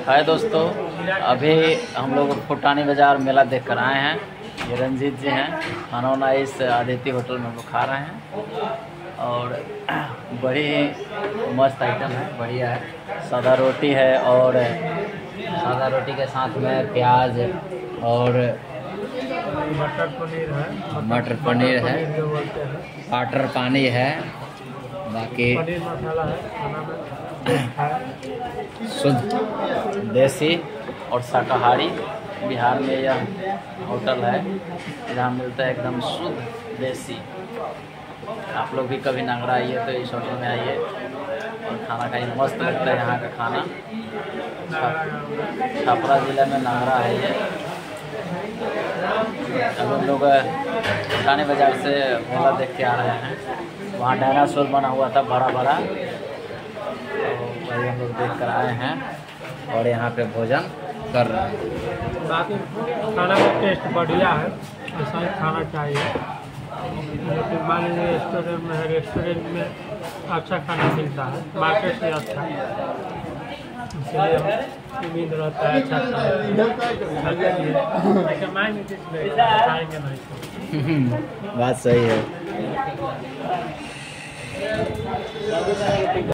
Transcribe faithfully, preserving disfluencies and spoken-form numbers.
हाय दोस्तों, अभी हम लोग फुटानी बाज़ार मेला देख कर आए हैं। ये रंजीत जी हैं, खाना वाना इस आदित्य होटल में हम लोग खा रहे हैं और बड़ी मस्त आइटम है, बढ़िया है। सादा रोटी है और सादा रोटी के साथ में प्याज और मटर पनीर है मटर पनीर है, जो बोलते हैं पाटर पानी है, बाकी पनीर मसाला है। खाना में शुद्ध देसी और शाकाहारी। बिहार में यह होटल है जहाँ मिलता है एकदम शुद्ध देसी। आप लोग भी कभी नांगड़ा आइए तो इस होटल में आइए और खाना खाइए, मस्त लगता है यहाँ का खाना। छपरा ज़िले में नांगड़ा है ये। अब हम लोग फुटानी बाज़ार से मेला देख के आ रहे हैं। वहाँ डायनासोर बना हुआ था बड़ा बड़ा, तो वही हम लोग देख कर आए हैं और यहाँ पे भोजन कर रहे हैं। बाकी खाना का टेस्ट बढ़िया है, ऐसा ही खाना चाहिए। लेकिन मान लीजिए रेस्टोरेंट में है, रेस्टोरेंट में अच्छा खाना मिलता है, मार्केट से अच्छा, इसलिए हम उम्मीद रहता है अच्छा खाएंगे नहीं। बात सही है।